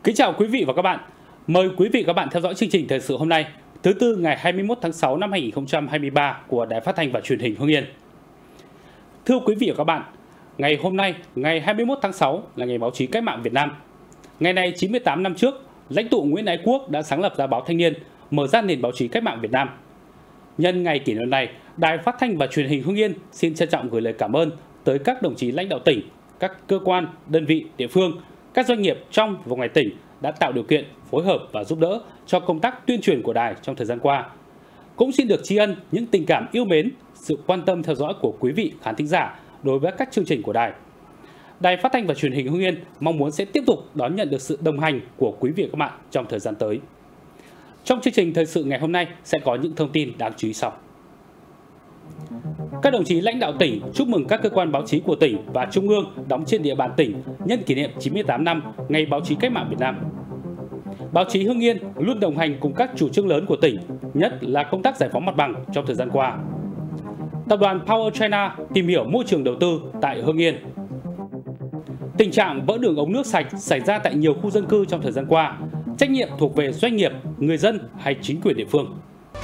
Kính chào quý vị và các bạn. Mời quý vị và các bạn theo dõi chương trình thời sự hôm nay, thứ Tư ngày 21 tháng 6 năm 2023 của Đài Phát thanh và Truyền hình Hưng Yên. Thưa quý vị và các bạn, ngày hôm nay, ngày 21 tháng 6 là ngày báo chí cách mạng Việt Nam. Ngày này 98 năm trước, lãnh tụ Nguyễn Ái Quốc đã sáng lập ra báo Thanh niên, mở ra nền báo chí cách mạng Việt Nam. Nhân ngày kỷ niệm này, Đài Phát thanh và Truyền hình Hưng Yên xin trân trọng gửi lời cảm ơn tới các đồng chí lãnh đạo tỉnh, các cơ quan, đơn vị, địa phương, các doanh nghiệp trong và ngoài tỉnh đã tạo điều kiện, phối hợp và giúp đỡ cho công tác tuyên truyền của đài trong thời gian qua. Cũng xin được tri ân những tình cảm yêu mến, sự quan tâm theo dõi của quý vị khán thính giả đối với các chương trình của đài. Đài Phát thanh và Truyền hình Hưng Yên mong muốn sẽ tiếp tục đón nhận được sự đồng hành của quý vị và các bạn trong thời gian tới. Trong chương trình thời sự ngày hôm nay sẽ có những thông tin đáng chú ý sau. Các đồng chí lãnh đạo tỉnh chúc mừng các cơ quan báo chí của tỉnh và trung ương đóng trên địa bàn tỉnh nhân kỷ niệm 98 năm Ngày báo chí cách mạng Việt Nam. Báo chí Hưng Yên luôn đồng hành cùng các chủ trương lớn của tỉnh, nhất là công tác giải phóng mặt bằng trong thời gian qua. Tập đoàn Power China tìm hiểu môi trường đầu tư tại Hưng Yên. Tình trạng vỡ đường ống nước sạch xảy ra tại nhiều khu dân cư trong thời gian qua, trách nhiệm thuộc về doanh nghiệp, người dân hay chính quyền địa phương.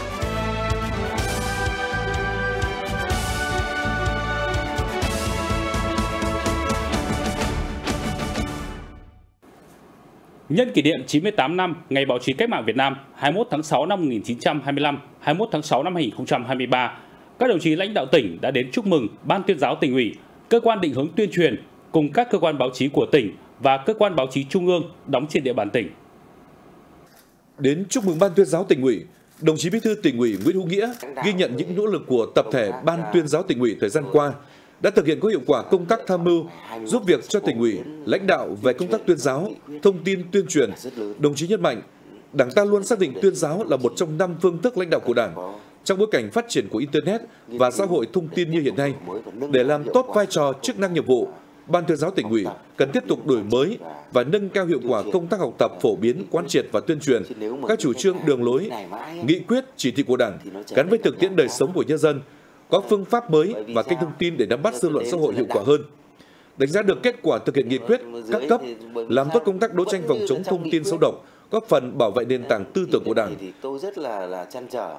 Nhân kỷ niệm 98 năm Ngày báo chí cách mạng Việt Nam 21 tháng 6 năm 1925, 21 tháng 6 năm 2023, các đồng chí lãnh đạo tỉnh đã đến chúc mừng Ban Tuyên giáo Tỉnh ủy, cơ quan định hướng tuyên truyền cùng các cơ quan báo chí của tỉnh và cơ quan báo chí trung ương đóng trên địa bàn tỉnh. Đến chúc mừng Ban Tuyên giáo Tỉnh ủy, đồng chí Bí thư Tỉnh ủy Nguyễn Hữu Nghĩa ghi nhận những nỗ lực của tập thể Ban Tuyên giáo Tỉnh ủy thời gian qua đã thực hiện có hiệu quả công tác tham mưu, giúp việc cho Tỉnh ủy, lãnh đạo về công tác tuyên giáo, thông tin tuyên truyền. Đồng chí nhấn mạnh, Đảng ta luôn xác định tuyên giáo là một trong 5 phương thức lãnh đạo của Đảng. Trong bối cảnh phát triển của Internet và xã hội thông tin như hiện nay, để làm tốt vai trò chức năng nhiệm vụ, Ban Tuyên giáo Tỉnh ủy cần tiếp tục đổi mới và nâng cao hiệu quả công tác học tập, phổ biến, quán triệt và tuyên truyền các chủ trương, đường lối, nghị quyết, chỉ thị của Đảng gắn với thực tiễn đời sống của nhân dân, có phương pháp mới và kênh thông tin để nắm bắt dư luận xã hội hiệu quả hơn. Đánh giá được kết quả thực hiện nghị quyết các cấp, làm tốt công tác đấu tranh phòng chống thông tin xấu độc, góp phần bảo vệ nền tảng tư tưởng của Đảng. Tôi rất là trăn trở.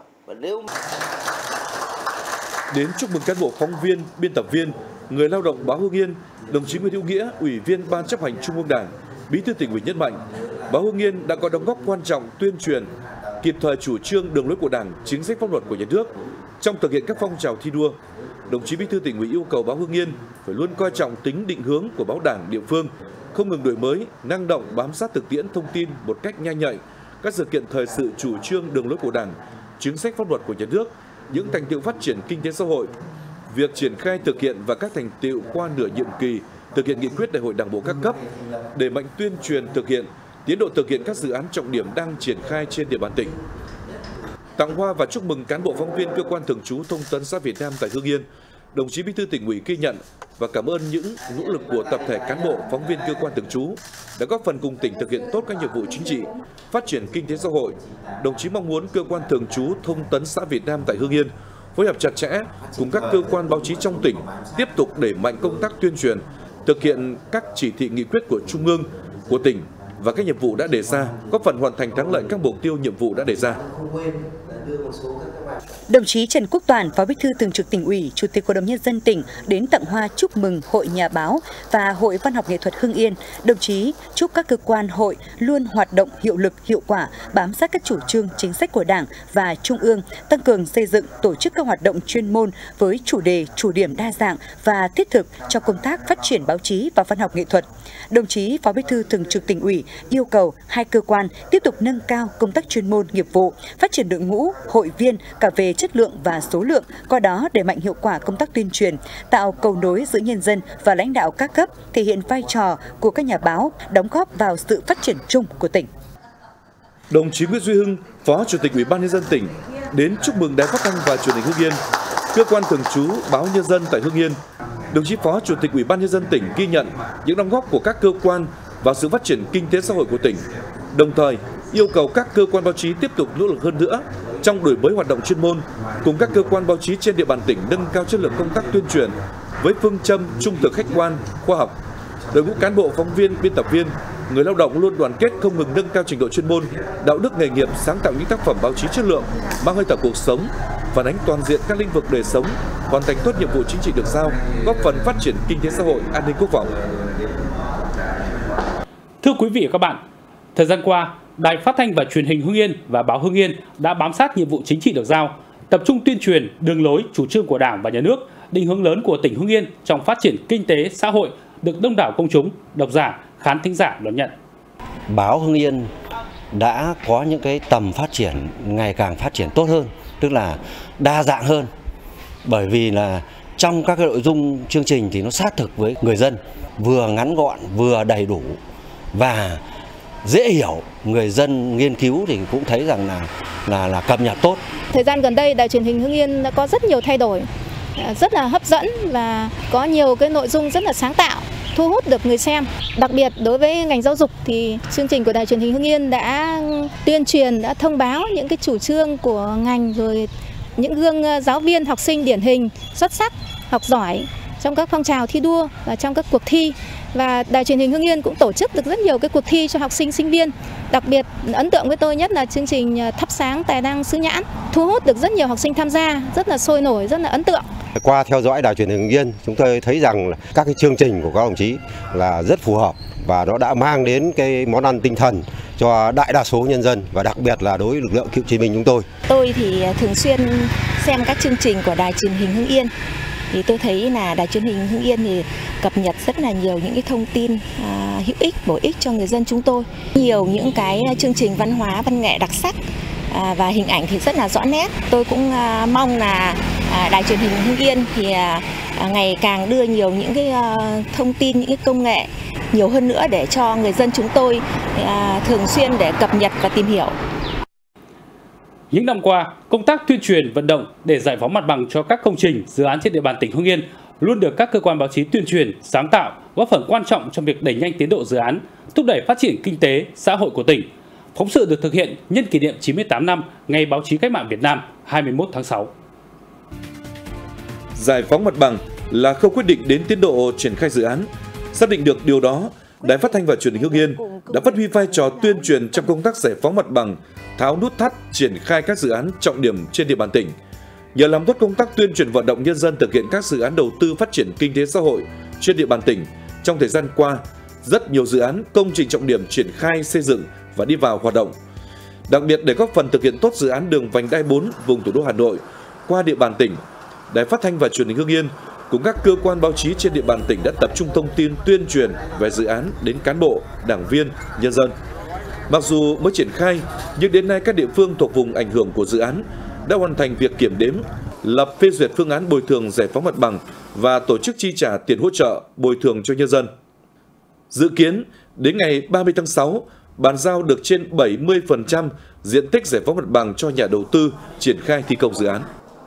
Đến chúc mừng cán bộ phóng viên, biên tập viên, người lao động báo Hưng Yên, đồng chí Nguyễn Hữu Nghĩa, Ủy viên Ban Chấp hành Trung ương Đảng, Bí thư Tỉnh ủy nhấn mạnh, báo Hưng Yên đã có đóng góp quan trọng tuyên truyền kịp thời chủ trương, đường lối của Đảng, chính sách pháp luật của nhà nước trong thực hiện các phong trào thi đua. Đồng chí Bí thư Tỉnh ủy yêu cầu báo Hưng Yên phải luôn coi trọng tính định hướng của báo Đảng địa phương, không ngừng đổi mới, năng động, bám sát thực tiễn thông tin một cách nhanh nhạy, các sự kiện thời sự, chủ trương, đường lối của Đảng, chính sách pháp luật của nhà nước, những thành tựu phát triển kinh tế xã hội, việc triển khai thực hiện và các thành tựu qua nửa nhiệm kỳ thực hiện nghị quyết đại hội Đảng bộ các cấp, đẩy mạnh tuyên truyền thực hiện, tiến độ thực hiện các dự án trọng điểm đang triển khai trên địa bàn tỉnh. Tặng hoa và chúc mừng cán bộ phóng viên cơ quan thường trú Thông tấn xã Việt Nam tại Hưng Yên, đồng chí Bí thư Tỉnh ủy ghi nhận và cảm ơn những nỗ lực của tập thể cán bộ phóng viên cơ quan thường trú đã góp phần cùng tỉnh thực hiện tốt các nhiệm vụ chính trị, phát triển kinh tế xã hội. Đồng chí mong muốn cơ quan thường trú Thông tấn xã Việt Nam tại Hưng Yên phối hợp chặt chẽ cùng các cơ quan báo chí trong tỉnh tiếp tục đẩy mạnh công tác tuyên truyền, thực hiện các chỉ thị nghị quyết của Trung ương, của tỉnh và các nhiệm vụ đã đề ra, góp phần hoàn thành thắng lợi các mục tiêu nhiệm vụ đã đề ra. Đồng chí Trần Quốc Toàn, Phó Bí thư Thường trực Tỉnh ủy, Chủ tịch Hội đồng Nhân dân tỉnh đến tặng hoa chúc mừng Hội Nhà báo và Hội Văn học nghệ thuật Hưng Yên. Đồng chí chúc các cơ quan hội luôn hoạt động hiệu lực, hiệu quả, bám sát các chủ trương, chính sách của Đảng và Trung ương, tăng cường xây dựng, tổ chức các hoạt động chuyên môn với chủ đề, chủ điểm đa dạng và thiết thực cho công tác phát triển báo chí và văn học nghệ thuật. Đồng chí Phó Bí thư Thường trực Tỉnh ủy yêu cầu hai cơ quan tiếp tục nâng cao công tác chuyên môn, nghiệp vụ, phát triển đội ngũ hội viên cả về chất lượng và số lượng, qua đó đẩy mạnh hiệu quả công tác tuyên truyền, tạo cầu nối giữa nhân dân và lãnh đạo các cấp, thể hiện vai trò của các nhà báo, đóng góp vào sự phát triển chung của tỉnh. Đồng chí Nguyễn Duy Hưng, Phó Chủ tịch Ủy ban Nhân dân tỉnh đến chúc mừng Đài Phát thanh và Truyền hình Hưng Yên, cơ quan thường trú báo Nhân dân tại Hưng Yên. Đồng chí Phó Chủ tịch Ủy ban Nhân dân tỉnh ghi nhận những đóng góp của các cơ quan vào sự phát triển kinh tế xã hội của tỉnh, đồng thời yêu cầu các cơ quan báo chí tiếp tục nỗ lực hơn nữa trong đổi mới hoạt động chuyên môn, cùng các cơ quan báo chí trên địa bàn tỉnh nâng cao chất lượng công tác tuyên truyền với phương châm trung thực, khách quan, khoa học. Đội ngũ cán bộ, phóng viên, biên tập viên người lao động luôn đoàn kết không ngừng nâng cao trình độ chuyên môn, đạo đức nghề nghiệp, sáng tạo những tác phẩm báo chí chất lượng, mang hơi thở cuộc sống, phản ánh toàn diện các lĩnh vực đời sống, hoàn thành tốt nhiệm vụ chính trị được giao, góp phần phát triển kinh tế xã hội, an ninh quốc phòng. Thưa quý vị và các bạn, thời gian qua, Đài Phát thanh và Truyền hình Hưng Yên và báo Hưng Yên đã bám sát nhiệm vụ chính trị được giao, tập trung tuyên truyền đường lối, chủ trương của Đảng và Nhà nước, định hướng lớn của tỉnh Hưng Yên trong phát triển kinh tế, xã hội được đông đảo công chúng, độc giả, khán thính giả đón nhận. Báo Hưng Yên đã có những cái tầm phát triển ngày càng phát triển tốt hơn, tức là đa dạng hơn, bởi vì là trong các cái nội dung chương trình thì nó sát thực với người dân, vừa ngắn gọn vừa đầy đủ và dễ hiểu, người dân nghiên cứu thì cũng thấy rằng là cập nhật tốt. Thời gian gần đây, Đài Truyền hình Hưng Yên đã có rất nhiều thay đổi, rất là hấp dẫn và có nhiều cái nội dung rất là sáng tạo, thu hút được người xem. Đặc biệt đối với ngành giáo dục thì chương trình của Đài Truyền hình Hưng Yên đã tuyên truyền, đã thông báo những cái chủ trương của ngành, rồi những gương giáo viên, học sinh điển hình, xuất sắc, học giỏi trong các phong trào thi đua và trong các cuộc thi. Và Đài Truyền hình Hưng Yên cũng tổ chức được rất nhiều cái cuộc thi cho học sinh, sinh viên. Đặc biệt ấn tượng với tôi nhất là chương trình thắp sáng tài năng xứ Nhãn, thu hút được rất nhiều học sinh tham gia, rất là sôi nổi, rất là ấn tượng. Qua theo dõi Đài Truyền hình Hưng Yên, chúng tôi thấy rằng là các cái chương trình của các đồng chí là rất phù hợp và nó đã mang đến cái món ăn tinh thần cho đại đa số nhân dân và đặc biệt là đối với lực lượng cựu chiến binh chúng tôi. Tôi thì thường xuyên xem các chương trình của Đài Truyền hình Hưng Yên. Thì tôi thấy là Đài Truyền hình Hưng Yên thì cập nhật rất là nhiều những cái thông tin hữu ích, bổ ích cho người dân chúng tôi. Nhiều những cái chương trình văn hóa, văn nghệ đặc sắc và hình ảnh thì rất là rõ nét. Tôi cũng mong là Đài Truyền hình Hưng Yên thì ngày càng đưa nhiều những cái thông tin, những cái công nghệ nhiều hơn nữa để cho người dân chúng tôi thường xuyên để cập nhật và tìm hiểu. Những năm qua, công tác tuyên truyền vận động để giải phóng mặt bằng cho các công trình, dự án trên địa bàn tỉnh Hưng Yên luôn được các cơ quan báo chí tuyên truyền, sáng tạo, góp phần quan trọng trong việc đẩy nhanh tiến độ dự án, thúc đẩy phát triển kinh tế, xã hội của tỉnh. Phóng sự được thực hiện nhân kỷ niệm 98 năm Ngày Báo chí Cách mạng Việt Nam 21 tháng 6. Giải phóng mặt bằng là khâu quyết định đến tiến độ triển khai dự án. Xác định được điều đó, Đài Phát thanh và Truyền hình Hưng Yên đã phát huy vai trò tuyên truyền trong công tác giải phóng mặt bằng, tháo nút thắt triển khai các dự án trọng điểm trên địa bàn tỉnh. Nhờ làm tốt công tác tuyên truyền vận động nhân dân thực hiện các dự án đầu tư phát triển kinh tế xã hội trên địa bàn tỉnh, trong thời gian qua, rất nhiều dự án công trình trọng điểm triển khai xây dựng và đi vào hoạt động. Đặc biệt để góp phần thực hiện tốt dự án đường vành đai 4 vùng thủ đô Hà Nội qua địa bàn tỉnh, Đài Phát thanh và Truyền hình Hưng Yên cùng các cơ quan báo chí trên địa bàn tỉnh đã tập trung thông tin tuyên truyền về dự án đến cán bộ, đảng viên, nhân dân. Mặc dù mới triển khai, nhưng đến nay các địa phương thuộc vùng ảnh hưởng của dự án đã hoàn thành việc kiểm đếm, lập phê duyệt phương án bồi thường giải phóng mặt bằng và tổ chức chi trả tiền hỗ trợ bồi thường cho nhân dân. Dự kiến, đến ngày 30 tháng 6, bàn giao được trên 70% diện tích giải phóng mặt bằng cho nhà đầu tư triển khai thi công dự án.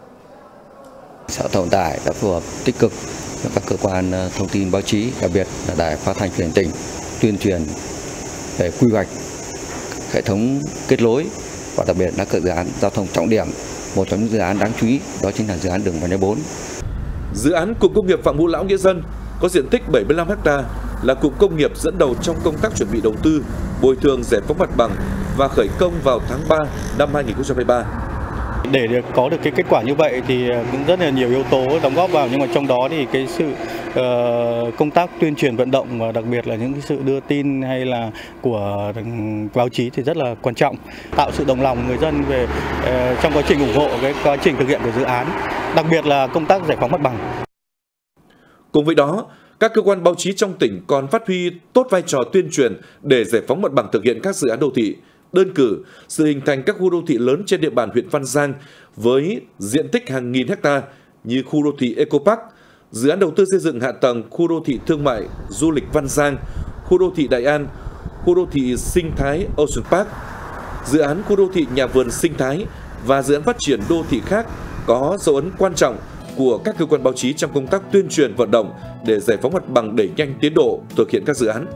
Sở Thông vận tải đã phối hợp tích cực với các cơ quan thông tin báo chí, đặc biệt là Đài Phát thanh Truyền hình tỉnh, tuyên truyền về quy hoạch hệ thống kết nối và đặc biệt là các dự án giao thông trọng điểm. Một trong những dự án đáng chú ý đó chính là dự án đường vành đai 4. Dự án cụm công nghiệp Phạm Ngũ Lão Nghĩa Dân có diện tích 75 ha, là cụm công nghiệp dẫn đầu trong công tác chuẩn bị đầu tư, bồi thường giải phóng mặt bằng và khởi công vào tháng 3 năm 2023. Để có được cái kết quả như vậy thì cũng rất là nhiều yếu tố đóng góp vào, nhưng mà trong đó thì cái sự công tác tuyên truyền vận động và đặc biệt là những cái sự đưa tin hay là của báo chí thì rất là quan trọng, tạo sự đồng lòng người dân về trong quá trình ủng hộ cái quá trình thực hiện của dự án, đặc biệt là công tác giải phóng mặt bằng. Cùng với đó, các cơ quan báo chí trong tỉnh còn phát huy tốt vai trò tuyên truyền để giải phóng mặt bằng thực hiện các dự án đô thị. Đơn cử, sự hình thành các khu đô thị lớn trên địa bàn huyện Văn Giang với diện tích hàng nghìn hecta như khu đô thị Eco Park, dự án đầu tư xây dựng hạ tầng khu đô thị thương mại du lịch Văn Giang, khu đô thị Đại An, khu đô thị sinh thái Ocean Park, dự án khu đô thị nhà vườn sinh thái và dự án phát triển đô thị khác có dấu ấn quan trọng của các cơ quan báo chí trong công tác tuyên truyền vận động để giải phóng mặt bằng, đẩy nhanh tiến độ thực hiện các dự án.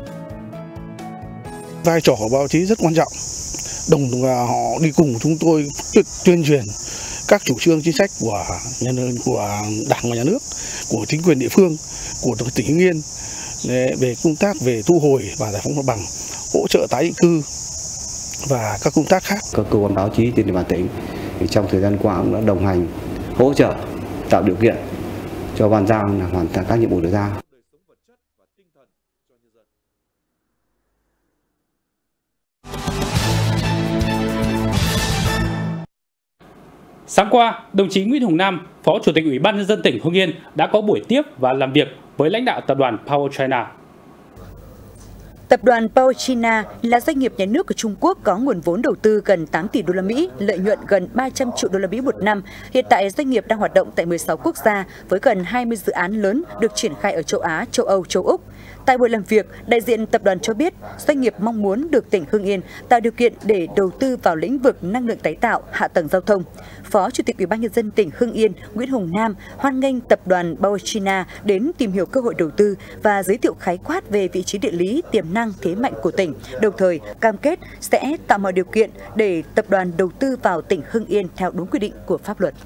Vai trò của báo chí rất quan trọng, họ đi cùng chúng tôi tuyên truyền các chủ trương chính sách của Đảng và Nhà nước, của chính quyền địa phương, của tỉnh Hưng Yên về công tác về thu hồi và giải phóng mặt bằng, hỗ trợ tái định cư và các công tác khác. Các cơ quan báo chí trên địa bàn tỉnh thì trong thời gian qua cũng đã đồng hành, hỗ trợ, tạo điều kiện cho Ban Giang hoàn thành các nhiệm vụ được giao. Sáng qua, đồng chí Nguyễn Hồng Nam, Phó Chủ tịch Ủy ban Nhân dân tỉnh Hưng Yên đã có buổi tiếp và làm việc với lãnh đạo tập đoàn PowerChina. Tập đoàn PowerChina là doanh nghiệp nhà nước của Trung Quốc có nguồn vốn đầu tư gần 8 tỷ đô la Mỹ, lợi nhuận gần 300 triệu đô la Mỹ một năm. Hiện tại doanh nghiệp đang hoạt động tại 16 quốc gia với gần 20 dự án lớn được triển khai ở châu Á, châu Âu, châu Úc. Tại buổi làm việc, đại diện tập đoàn cho biết doanh nghiệp mong muốn được tỉnh Hưng Yên tạo điều kiện để đầu tư vào lĩnh vực năng lượng tái tạo, hạ tầng giao thông. Phó Chủ tịch Ủy ban Nhân dân tỉnh Hưng Yên Nguyễn Hồng Nam hoan nghênh tập đoàn PowerChina đến tìm hiểu cơ hội đầu tư và giới thiệu khái quát về vị trí địa lý, tiềm năng, thế mạnh của tỉnh, đồng thời cam kết sẽ tạo mọi điều kiện để tập đoàn đầu tư vào tỉnh Hưng Yên theo đúng quy định của pháp luật.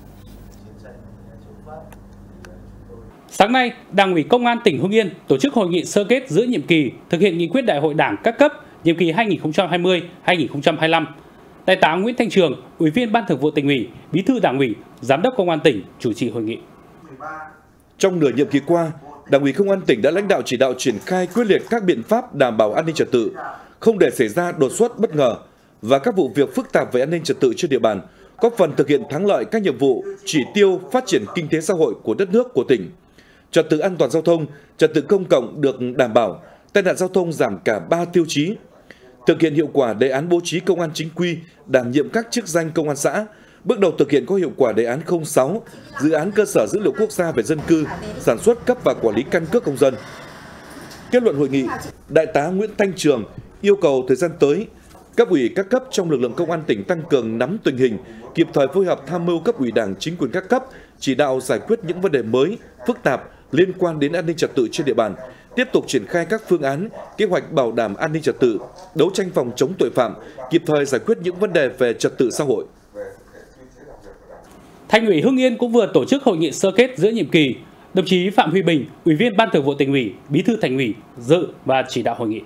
Sáng nay, Đảng ủy Công an tỉnh Hưng Yên tổ chức hội nghị sơ kết giữa nhiệm kỳ thực hiện nghị quyết Đại hội Đảng các cấp nhiệm kỳ 2020-2025. Đại tá Nguyễn Thanh Trường, Ủy viên Ban Thường vụ Tỉnh ủy, Bí thư Đảng ủy, Giám đốc Công an tỉnh chủ trì hội nghị. Trong nửa nhiệm kỳ qua, Đảng ủy Công an tỉnh đã lãnh đạo chỉ đạo triển khai quyết liệt các biện pháp đảm bảo an ninh trật tự, không để xảy ra đột xuất bất ngờ và các vụ việc phức tạp về an ninh trật tự trên địa bàn, góp phần thực hiện thắng lợi các nhiệm vụ, chỉ tiêu phát triển kinh tế xã hội của đất nước, của tỉnh. Trật tự an toàn giao thông, trật tự công cộng được đảm bảo, tai nạn giao thông giảm cả 3 tiêu chí. Thực hiện hiệu quả đề án bố trí công an chính quy, đảm nhiệm các chức danh công an xã, bước đầu thực hiện có hiệu quả đề án 06, dự án cơ sở dữ liệu quốc gia về dân cư, sản xuất, cấp và quản lý căn cước công dân. Kết luận hội nghị, Đại tá Nguyễn Thanh Trường yêu cầu thời gian tới, cấp ủy các cấp trong lực lượng công an tỉnh tăng cường nắm tình hình, kịp thời phối hợp tham mưu cấp ủy Đảng, chính quyền các cấp, chỉ đạo giải quyết những vấn đề mới, phức tạp liên quan đến an ninh trật tự trên địa bàn, tiếp tục triển khai các phương án, kế hoạch bảo đảm an ninh trật tự, đấu tranh phòng chống tội phạm, kịp thời giải quyết những vấn đề về trật tự xã hội. Thành ủy Hưng Yên cũng vừa tổ chức hội nghị sơ kết giữa nhiệm kỳ. Đồng chí Phạm Huy Bình, Ủy viên Ban Thường vụ Tỉnh ủy, Bí thư Thành ủy dự và chỉ đạo hội nghị.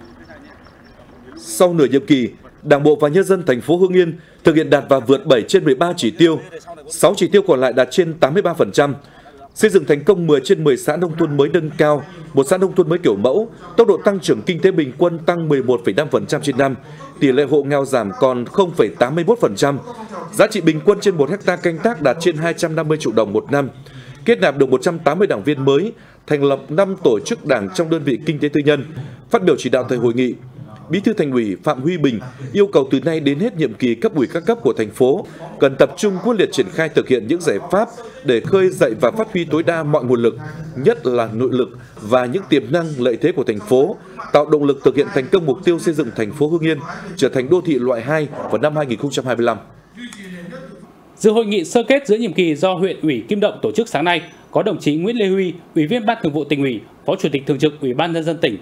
Sau nửa nhiệm kỳ, Đảng bộ và nhân dân thành phố Hưng Yên thực hiện đạt và vượt 7 trên 13 chỉ tiêu, 6 chỉ tiêu còn lại đạt trên 83%. Xây dựng thành công 10 trên 10 xã nông thôn mới nâng cao, 1 xã nông thôn mới kiểu mẫu, tốc độ tăng trưởng kinh tế bình quân tăng 11,5% trên năm, tỷ lệ hộ nghèo giảm còn 0,81%, giá trị bình quân trên 1 hectare canh tác đạt trên 250 triệu đồng một năm, kết nạp được 180 đảng viên mới, thành lập 5 tổ chức đảng trong đơn vị kinh tế tư nhân. Phát biểu chỉ đạo tại hội nghị, Bí thư Thành ủy Phạm Huy Bình yêu cầu từ nay đến hết nhiệm kỳ cấp ủy các cấp của thành phố cần tập trung quyết liệt triển khai thực hiện những giải pháp để khơi dậy và phát huy tối đa mọi nguồn lực, nhất là nội lực và những tiềm năng lợi thế của thành phố, tạo động lực thực hiện thành công mục tiêu xây dựng thành phố Hưng Yên trở thành đô thị loại 2 vào năm 2025. Dự hội nghị sơ kết giữa nhiệm kỳ do huyện ủy Kim Động tổ chức sáng nay có đồng chí Nguyễn Lê Huy, Ủy viên Ban Thường vụ Tỉnh ủy, Phó Chủ tịch Thường trực Ủy ban Nhân dân tỉnh.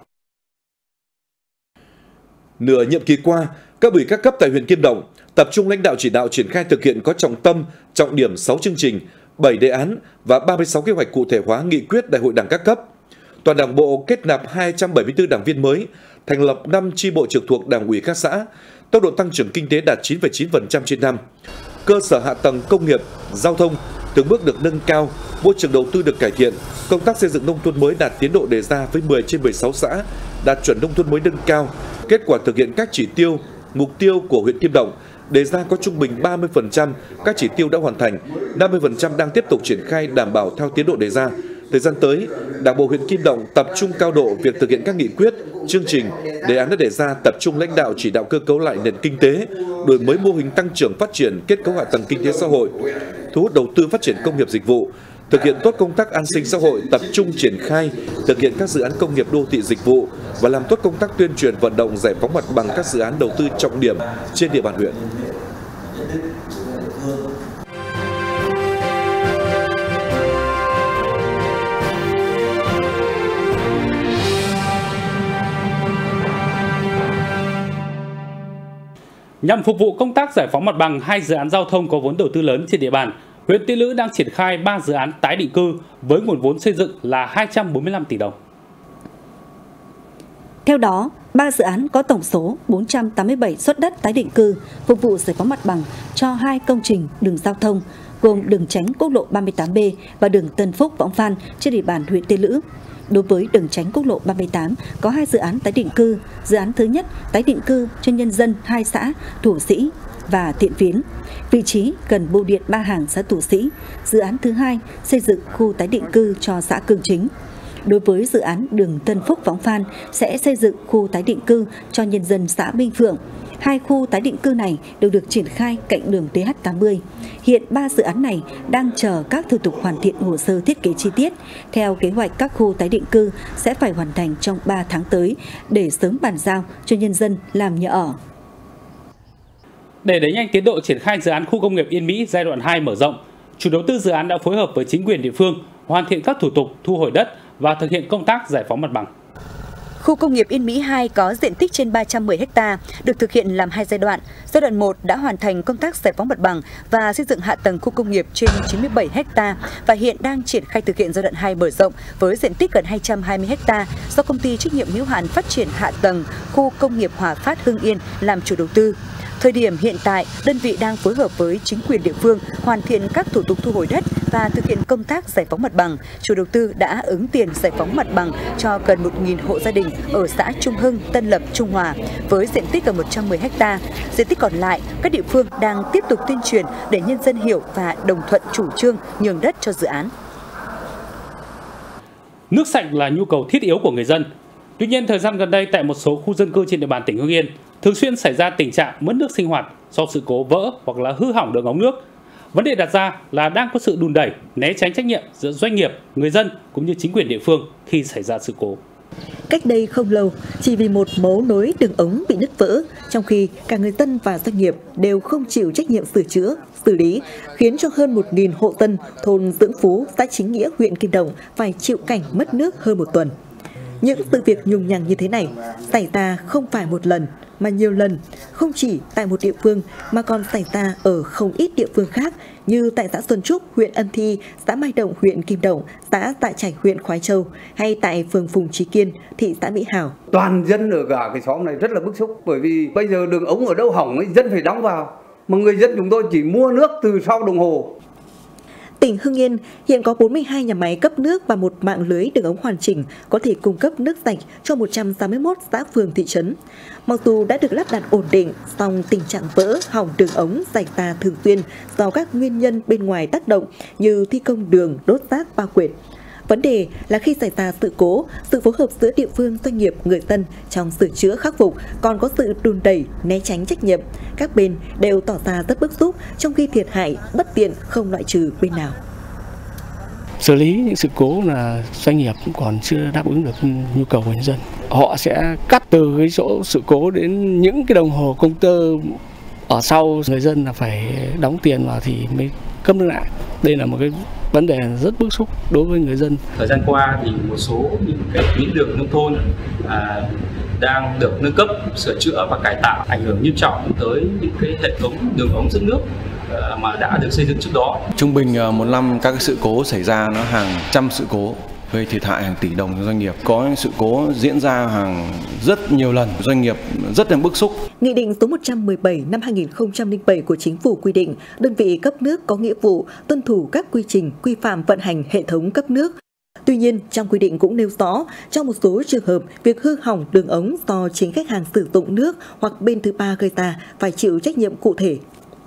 Nửa nhiệm kỳ qua, cấp ủy các cấp tại huyện Kim Động tập trung lãnh đạo chỉ đạo triển khai thực hiện có trọng tâm, trọng điểm 6 chương trình, 7 đề án và 36 kế hoạch cụ thể hóa nghị quyết Đại hội Đảng các cấp. Toàn Đảng bộ kết nạp 274 đảng viên mới, thành lập 5 chi bộ trực thuộc Đảng ủy các xã, tốc độ tăng trưởng kinh tế đạt 9,9% trên năm. Cơ sở hạ tầng công nghiệp, giao thông từng bước được nâng cao, môi trường đầu tư được cải thiện, công tác xây dựng nông thôn mới đạt tiến độ đề ra với 10 trên 16 xã, đạt chuẩn nông thôn mới nâng cao. Kết quả thực hiện các chỉ tiêu, mục tiêu của huyện Kim Động đề ra có trung bình 30% các chỉ tiêu đã hoàn thành, 50% đang tiếp tục triển khai đảm bảo theo tiến độ đề ra. Thời gian tới, Đảng bộ huyện Kim Động tập trung cao độ việc thực hiện các nghị quyết, chương trình, đề án đã đề ra, tập trung lãnh đạo chỉ đạo cơ cấu lại nền kinh tế, đổi mới mô hình tăng trưởng phát triển kết cấu hạ tầng kinh tế xã hội, thu hút đầu tư phát triển công nghiệp dịch vụ, thực hiện tốt công tác an sinh xã hội, tập trung triển khai thực hiện các dự án công nghiệp đô thị dịch vụ và làm tốt công tác tuyên truyền vận động giải phóng mặt bằng các dự án đầu tư trọng điểm trên địa bàn huyện. Nhằm phục vụ công tác giải phóng mặt bằng 2 dự án giao thông có vốn đầu tư lớn trên địa bàn, huyện Tiên Lữ đang triển khai 3 dự án tái định cư với nguồn vốn xây dựng là 245 tỷ đồng. Theo đó, 3 dự án có tổng số 487 suất đất tái định cư phục vụ giải phóng mặt bằng cho 2 công trình đường giao thông gồm đường tránh quốc lộ 38B và đường Tân Phúc - Võng Phan trên địa bàn huyện Tiên Lữ. Đối với đường tránh quốc lộ 38 có 2 dự án tái định cư. Dự án thứ nhất tái định cư cho nhân dân 2 xã Thủ Sĩ và Thiện Phiến, vị trí gần bưu điện Ba Hàng xã Thủ Sĩ. Dự án thứ hai xây dựng khu tái định cư cho xã Cương Chính. Đối với dự án đường Tân Phúc - Võng Phan sẽ xây dựng khu tái định cư cho nhân dân xã Minh Phượng. 2 khu tái định cư này đều được triển khai cạnh đường TH80. Hiện 3 dự án này đang chờ các thủ tục hoàn thiện hồ sơ thiết kế chi tiết. Theo kế hoạch, các khu tái định cư sẽ phải hoàn thành trong 3 tháng tới để sớm bàn giao cho nhân dân làm nhà ở. Để đẩy nhanh tiến độ triển khai dự án khu công nghiệp Yên Mỹ giai đoạn 2 mở rộng, chủ đầu tư dự án đã phối hợp với chính quyền địa phương hoàn thiện các thủ tục thu hồi đất và thực hiện công tác giải phóng mặt bằng. Khu công nghiệp Yên Mỹ 2 có diện tích trên 310 ha, được thực hiện làm 2 giai đoạn. Giai đoạn 1 đã hoàn thành công tác giải phóng mặt bằng và xây dựng hạ tầng khu công nghiệp trên 97 ha và hiện đang triển khai thực hiện giai đoạn 2 mở rộng với diện tích gần 220 ha do công ty trách nhiệm hữu hạn phát triển hạ tầng khu công nghiệp Hòa Phát Hưng Yên làm chủ đầu tư. Thời điểm hiện tại, đơn vị đang phối hợp với chính quyền địa phương hoàn thiện các thủ tục thu hồi đất và thực hiện công tác giải phóng mặt bằng. Chủ đầu tư đã ứng tiền giải phóng mặt bằng cho gần 1.000 hộ gia đình ở xã Trung Hưng, Tân Lập, Trung Hòa với diện tích gần 110 ha. Diện tích còn lại, các địa phương đang tiếp tục tuyên truyền để nhân dân hiểu và đồng thuận chủ trương nhường đất cho dự án. Nước sạch là nhu cầu thiết yếu của người dân. Tuy nhiên, thời gian gần đây tại một số khu dân cư trên địa bàn tỉnh Hưng Yên thường xuyên xảy ra tình trạng mất nước sinh hoạt do sự cố vỡ hoặc là hư hỏng đường ống nước. Vấn đề đặt ra là đang có sự đùn đẩy, né tránh trách nhiệm giữa doanh nghiệp, người dân cũng như chính quyền địa phương khi xảy ra sự cố. Cách đây không lâu, chỉ vì một mấu nối đường ống bị nứt vỡ, trong khi cả người dân và doanh nghiệp đều không chịu trách nhiệm sửa chữa, xử lý, khiến cho hơn 1.000 hộ dân thôn Dưỡng Phú, xã Chính Nghĩa, huyện Kim Động phải chịu cảnh mất nước hơn 1 tuần. Những sự việc nhùng nhằng như thế này xảy ra không phải một lần mà nhiều lần, không chỉ tại một địa phương mà còn xảy ra ở không ít địa phương khác như tại xã Xuân Trúc, huyện Ân Thi, xã Mai Động, huyện Kim Động, xã Tạ Trạch, huyện Khoái Châu hay tại phường Phùng Trí Kiên, thị xã Mỹ Hào. Toàn dân ở cả cái xóm này rất là bức xúc bởi vì bây giờ đường ống ở đâu hỏng ấy, dân phải đóng vào mà người dân chúng tôi chỉ mua nước từ sau đồng hồ. Tỉnh Hưng Yên hiện có 42 nhà máy cấp nước và một mạng lưới đường ống hoàn chỉnh có thể cung cấp nước sạch cho 161 xã phường thị trấn. Mặc dù đã được lắp đặt ổn định, song tình trạng vỡ, hỏng đường ống xảy ra thường xuyên do các nguyên nhân bên ngoài tác động như thi công đường, đốt rác, bao quệt. Vấn đề là khi xảy ra sự cố, sự phối hợp giữa địa phương, doanh nghiệp, người dân trong sửa chữa khắc phục còn có sự đùn đẩy, né tránh trách nhiệm. Các bên đều tỏ ra rất bức xúc, trong khi thiệt hại bất tiện không loại trừ bên nào. Xử lý những sự cố là doanh nghiệp cũng còn chưa đáp ứng được nhu cầu của nhân dân. Họ sẽ cắt từ cái chỗ sự cố đến những cái đồng hồ công tơ ở sau, người dân là phải đóng tiền vào thì mới cấp nước lại. Đây là một cái vấn đề rất bức xúc đối với người dân. Thời gian qua thì một số những cái tuyến đường nông thôn đang được nâng cấp, sửa chữa và cải tạo, ảnh hưởng nghiêm trọng tới những cái hệ thống đường ống dẫn nước mà đã được xây dựng trước đó. Trung bình một năm các sự cố xảy ra nó hàng trăm sự cố, gây thiệt hại hàng tỷ đồng cho doanh nghiệp. Có những sự cố diễn ra hàng rất nhiều lần, doanh nghiệp rất là bức xúc. Nghị định số 117 năm 2007 của Chính phủ quy định đơn vị cấp nước có nghĩa vụ tuân thủ các quy trình, quy phạm vận hành hệ thống cấp nước. Tuy nhiên, trong quy định cũng nêu rõ, trong một số trường hợp, việc hư hỏng đường ống do chính khách hàng sử dụng nước hoặc bên thứ ba gây ra phải chịu trách nhiệm cụ thể.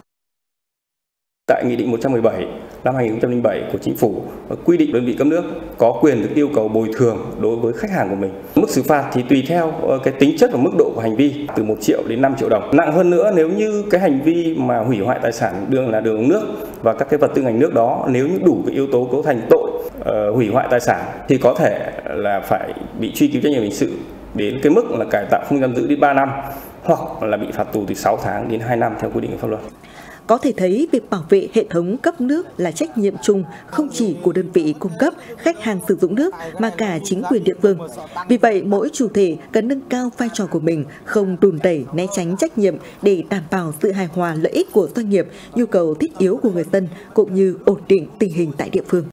Tại Nghị định 117 năm 2007 của Chính phủ quy định đơn vị cấp nước có quyền được yêu cầu bồi thường đối với khách hàng của mình. Mức xử phạt thì tùy theo cái tính chất và mức độ của hành vi, từ 1 triệu đến 5 triệu đồng. Nặng hơn nữa nếu như cái hành vi mà hủy hoại tài sản đường ống nước và các cái vật tư ngành nước đó, nếu như đủ cái yếu tố cấu thành tội hủy hoại tài sản thì có thể là phải bị truy cứu trách nhiệm hình sự đến cái mức là cải tạo không giam giữ đến 3 năm hoặc là bị phạt tù từ 6 tháng đến 2 năm theo quy định của pháp luật. Có thể thấy việc bảo vệ hệ thống cấp nước là trách nhiệm chung không chỉ của đơn vị cung cấp, khách hàng sử dụng nước mà cả chính quyền địa phương. Vì vậy, mỗi chủ thể cần nâng cao vai trò của mình, không đùn đẩy, né tránh trách nhiệm để đảm bảo sự hài hòa lợi ích của doanh nghiệp, nhu cầu thiết yếu của người dân cũng như ổn định tình hình tại địa phương.